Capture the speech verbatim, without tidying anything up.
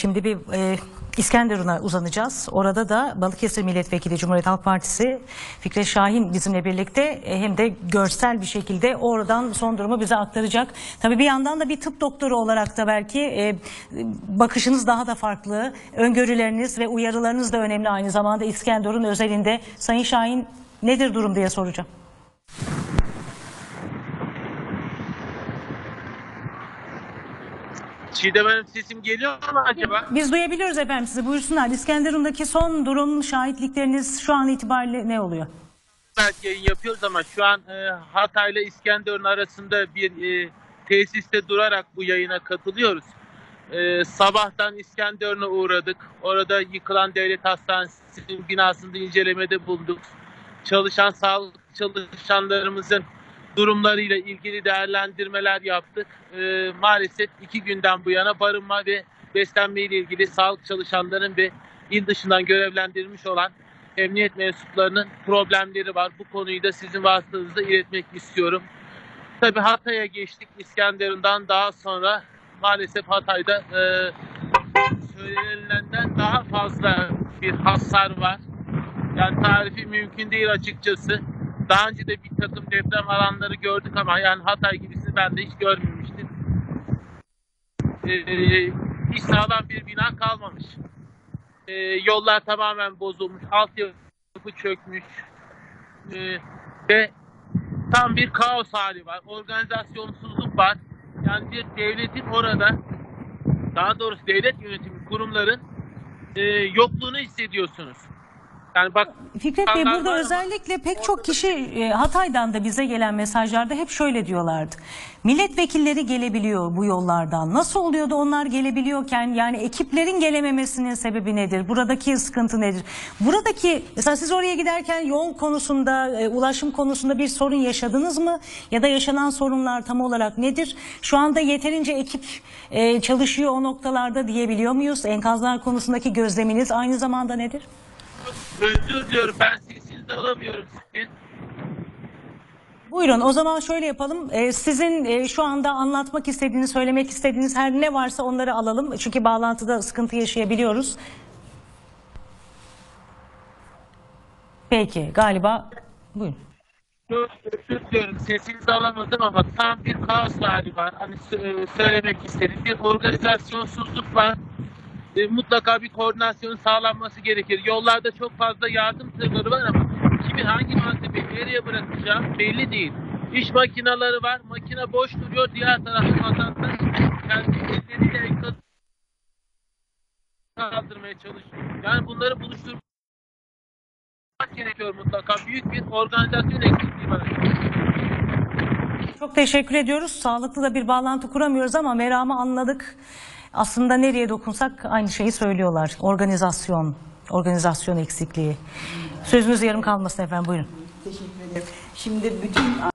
Şimdi bir e, İskenderun'a uzanacağız. Orada da Balıkesir Milletvekili Cumhuriyet Halk Partisi Fikret Şahin bizimle birlikte e, hem de görsel bir şekilde oradan son durumu bize aktaracak. Tabii bir yandan da bir tıp doktoru olarak da belki e, bakışınız daha da farklı. Öngörüleriniz ve uyarılarınız da önemli aynı zamanda İskenderun özelinde. Sayın Şahin, nedir durum diye soracağım. Çiğdem Hanım, sesim geliyor mu acaba? Biz duyabiliyoruz efendim sizi. Buyursunlar. İskenderun'daki son durum, şahitlikleriniz şu an itibariyle ne oluyor? Belki yayın yapıyoruz ama şu an e, Hatay ile İskenderun arasında bir e, tesiste durarak bu yayına katılıyoruz. E, sabahtan İskenderun'a uğradık. Orada yıkılan devlet hastanesinin binasında incelemede bulunduk. Çalışan sağlık çalışanlarımızın durumlarıyla ilgili değerlendirmeler yaptık. E, maalesef iki günden bu yana barınma ve beslenme ile ilgili sağlık çalışanların ve il dışından görevlendirilmiş olan emniyet mensuplarının problemleri var. Bu konuyu da sizin vasıtanızda iletmek istiyorum. Tabii Hatay'a geçtik. İskenderun'dan daha sonra maalesef Hatay'da e, söylenilenden daha fazla bir hasar var. Yani tarifi mümkün değil açıkçası. Daha önce de bir takım deprem alanları gördük ama yani Hatay gibisini ben de hiç görmemiştim. Ee, hiç sağlam bir bina kalmamış. Ee, yollar tamamen bozulmuş, altyapı çökmüş ee, ve tam bir kaos hali var. Organizasyonsuzluk var. Yani bir devletin orada, daha doğrusu devlet yönetimi kurumların e, yokluğunu hissediyorsunuz. Yani bak, Fikret Bey, burada özellikle pek çok kişi e, Hatay'dan da bize gelen mesajlarda hep şöyle diyorlardı. Milletvekilleri gelebiliyor bu yollardan. Nasıl oluyor da onlar gelebiliyorken, yani ekiplerin gelememesinin sebebi nedir? Buradaki sıkıntı nedir? Buradaki, mesela siz oraya giderken yol konusunda, e, ulaşım konusunda bir sorun yaşadınız mı? Ya da yaşanan sorunlar tam olarak nedir? Şu anda yeterince ekip e, çalışıyor o noktalarda diyebiliyor muyuz? Enkazlar konusundaki gözleminiz aynı zamanda nedir? Özür diliyorum, ben sesinizi alamıyorum sizin. Buyurun, o zaman şöyle yapalım. Ee, sizin e, şu anda anlatmak istediğiniz, söylemek istediğiniz her ne varsa onları alalım. Çünkü bağlantıda sıkıntı yaşayabiliyoruz. Peki, galiba buyurun. Çok özür diliyorum, sesinizi alamadım ama tam bir kaos hali var. Hani söylemek istedim. Bir organizasyonsuzluk var. E, mutlaka bir koordinasyonun sağlanması gerekir. Yollarda çok fazla yardım tırları var ama kimi hangi malzemeyi nereye bırakacağım belli değil. İş makineleri var, makine boş duruyor, diğer tarafta vatandaş kendi elleriyle enkaz kaldırmaya çalışıyor. Yani bunları buluşturmak gerekiyor mutlaka. Büyük bir organizasyon eksikliği var. Çok teşekkür ediyoruz. Sağlıklı da bir bağlantı kuramıyoruz ama meramı anladık. Aslında nereye dokunsak aynı şeyi söylüyorlar. Organizasyon, organizasyon eksikliği. Sözünüz yarım kalmasın efendim, buyurun. Teşekkür ederim. Şimdi bütün